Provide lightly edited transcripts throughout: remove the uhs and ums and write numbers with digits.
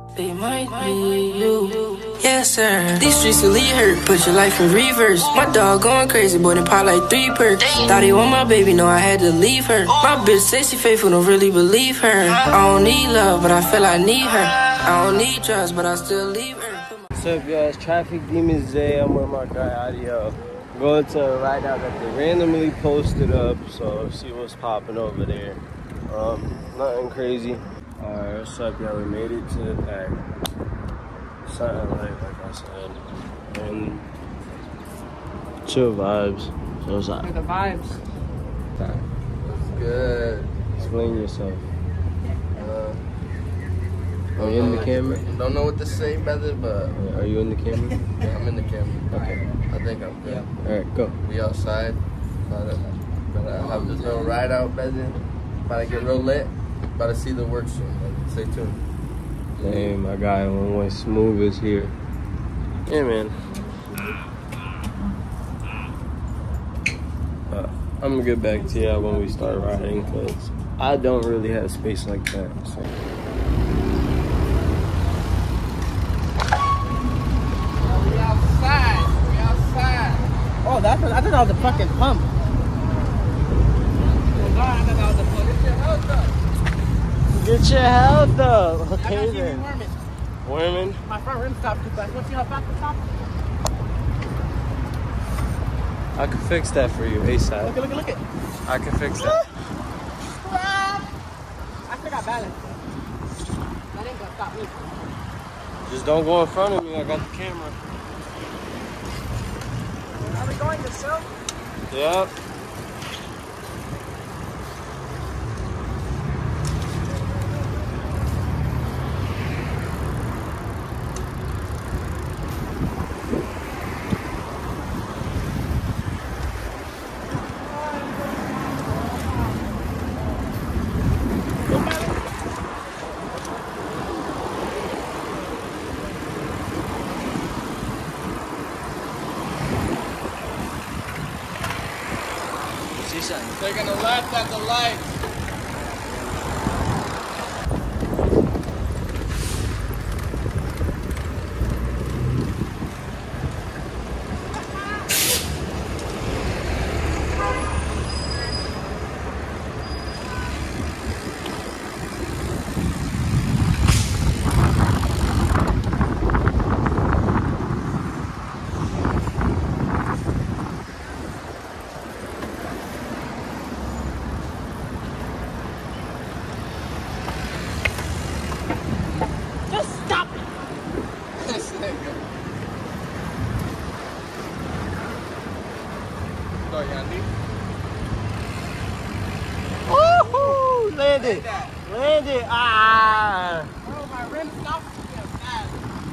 They might be you. Yes, sir. These streets really hurt. Put your life in reverse. My dog going crazy, boy, they pop like 3 perks. Thought he want my baby, no, I had to leave her. My bitch say she faithful, don't really believe her. I don't need love, but I feel I need her. I don't need trust, but I still leave her. What's up, y'all? It's Traffic Demon Zay. I'm with my guy Audio. I'm going to a ride out that they randomly posted up, so see what's popping over there. Nothing crazy. Alright, what's up, y'all? We made it to the pack. Something like I said. And chill vibes. So what's up? The vibes. That's good. Explain yourself. Are you in the camera? Don't know what to say, brother, but... Are you in the camera? Yeah, I'm in the camera. Okay. I think I'm good. Yeah. Alright, go. We outside. Gonna have this little ride out, brother. About to get real lit. About to see the work soon, brother. Stay tuned. Hey, my guy, One Way Smooth is here. Yeah, man. I'm gonna get back to y'all when we start riding, because I don't really have space like that. So. We outside. Oh, I thought that was a fucking pump. Oh, God, I thought that was a pump. Get your health up. Okay, I then. Worming? My front rim stopped too fast. Let's see how fast it stopped. I can fix that for you, ASAP. Look it. I can fix that. I still got balance. That ain't gonna stop me. Just don't go in front of me. I got the camera. Are we going to show? Yep. Taking a left at the light. Woohoo! Landed! Landed! Ah! Bro, my rim stopped too fast.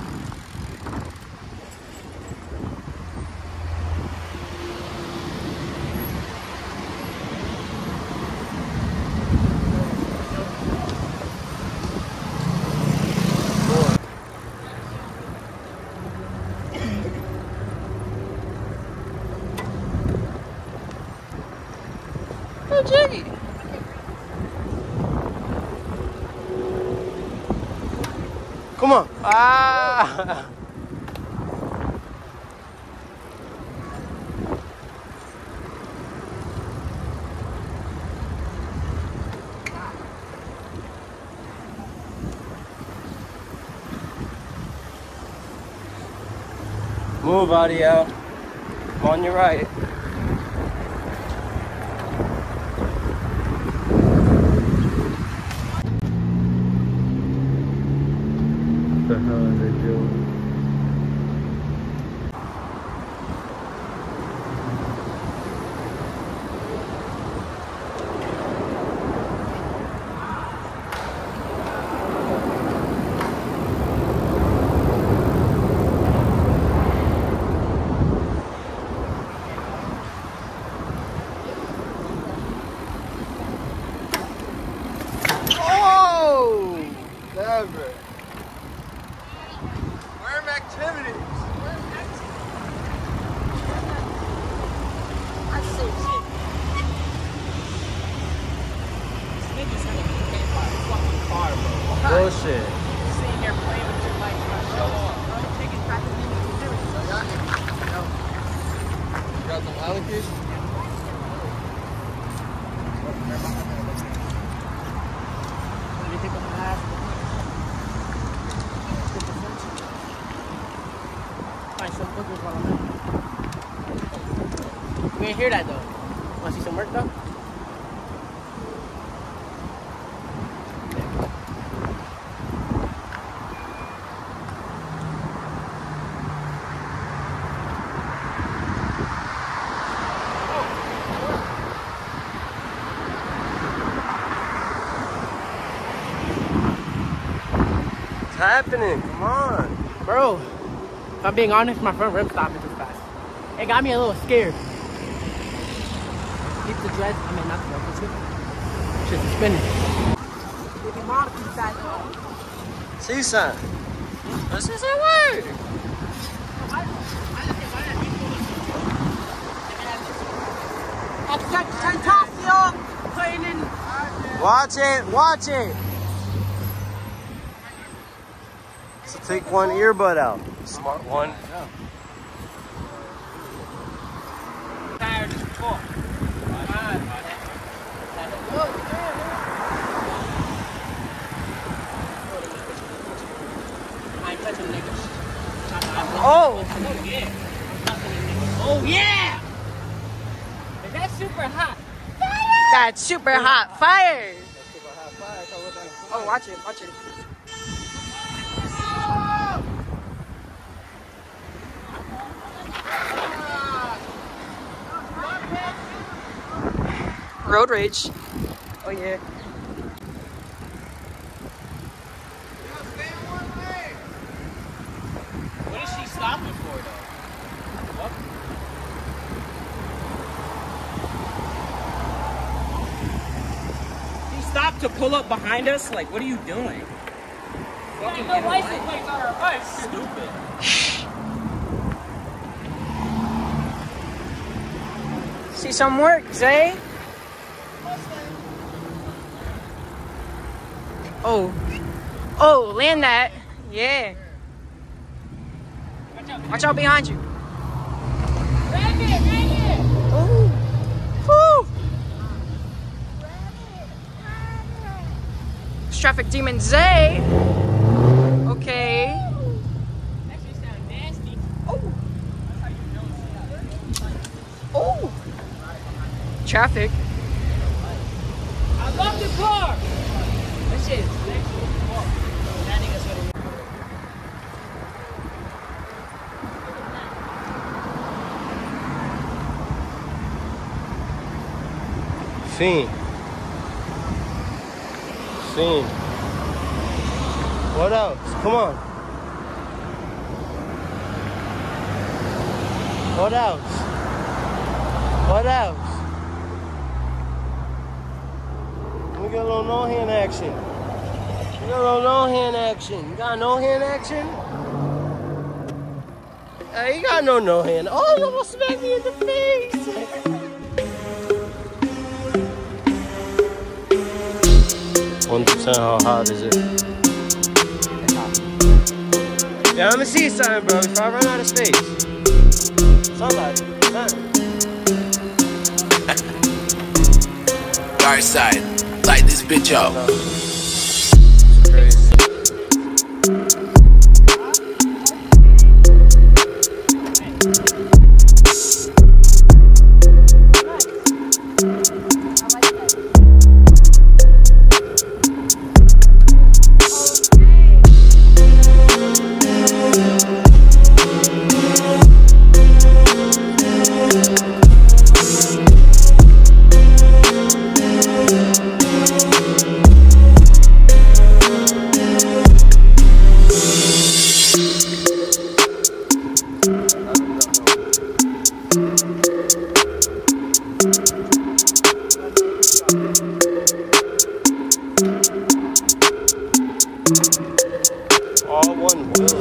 Jiggy. Come on. Ah. Move, Audio. I'm on your right. What the hell are they doing? Oh! Never. Worm activities. I say shit. This nigga's gonna be hit by a fucking car, bro. Bullshit. Sitting here playing with some alligators? We ain't hear that though. Wanna see some work though? What's happening? Come on. Bro, if I'm being honest, my front rim stopped too fast. It got me a little scared. Keep the dreads, I mean not the dreads, it's just spinning. If your mom keeps that See son. This is a word. Watch it, watch it. So take one earbud out. Smart one. Tired as fuck. I ain't touching niggas. Oh! Oh yeah! Is that super hot? That's super hot fire. Oh, watch it, watch it. Road rage. Oh yeah. What is she stopping for though? What? She stopped to pull up behind us? Like, what are you doing? Fucking no license plates on her bike. Stupid. See some work, Zay? Oh. Oh, land that. Yeah. Watch out behind you. Oh. Woo. It's traffic demon Zay. Okay. Actually sound nasty. Oh. Oh. Traffic. I love the car. That shit is next to the car. That nigga's gonna. Fiend. Fiend. What else? Come on. What else? What else? We got a little no-hand action. We got a little no-hand action. You got no-hand action? You got no-hand. Oh, you almost smacked me in the face. 1% how hot is it? Yeah, let me see something, bro, before I run out of space. Somebody. Dark side, light this bitch up. Crazy. All one wheel.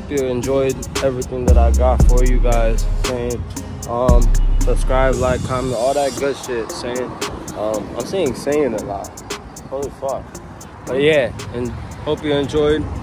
hope you enjoyed everything that I got for you guys. Saying, subscribe, like, comment, all that good shit. Saying, I'm saying a lot. Holy fuck. But yeah, and hope you enjoyed.